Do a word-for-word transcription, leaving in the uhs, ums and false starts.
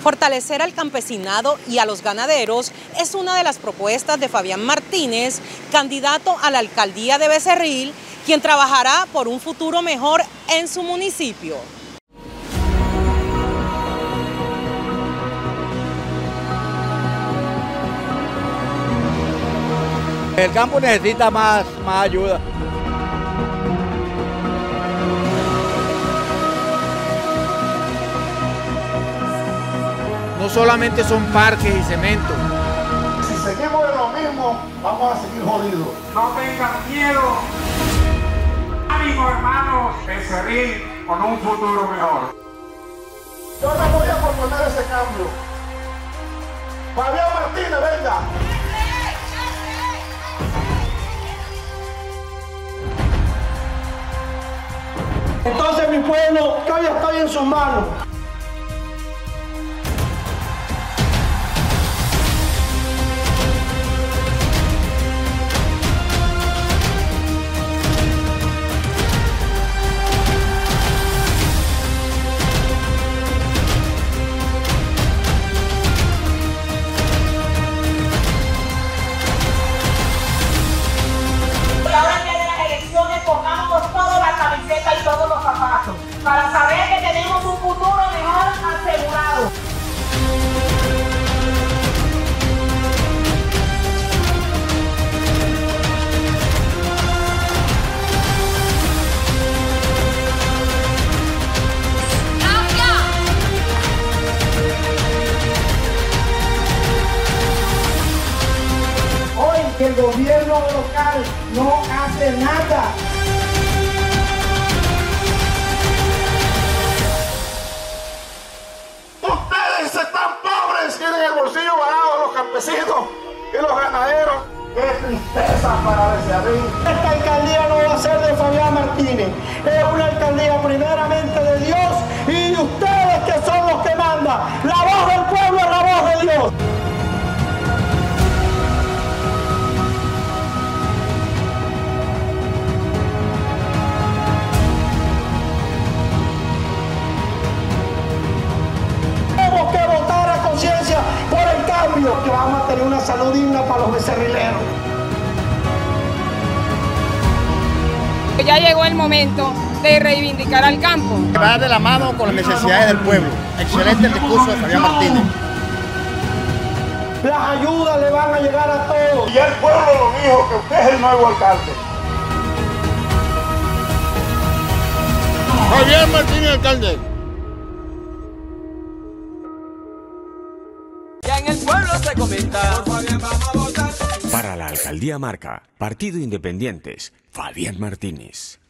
Fortalecer al campesinado y a los ganaderos es una de las propuestas de Fabián Martínez, candidato a la alcaldía de Becerril, quien trabajará por un futuro mejor en su municipio. El campo necesita más, más ayuda. No solamente son parques y cemento. Si seguimos en lo mismo, vamos a seguir jodidos. No tengan miedo. Ánimo, hermanos, Becerril con un futuro mejor. Yo no voy a proponer ese cambio. Fabián Martínez, venga. Entonces mi pueblo, que hoy estoy en sus manos. Para saber que tenemos un futuro mejor asegurado. Hoy que el gobierno local no hace nada. Tienen el bolsillo barato los campesinos y los ganaderos. ¡Qué tristeza para Becerril! Esta alcaldía no va a ser de Fabián Martínez, es una alcaldía primeramente de Dios y de ustedes que son los que mandan. La voz del pueblo es la voz de Dios. Tenemos que votar a conciencia por el cambio, que vamos a tener una salud digna para los becerrileros. Ya llegó el momento de reivindicar al campo. Va de la mano con las necesidades del pueblo. Excelente el discurso de Fabián Martínez. Las ayudas le van a llegar a todos. Y el pueblo lo dijo, que usted es el nuevo alcalde. Fabián Martínez, alcalde. Ya en el pueblo se comenta. Para la Alcaldía Marca, Partido Independientes, Fabián Martínez.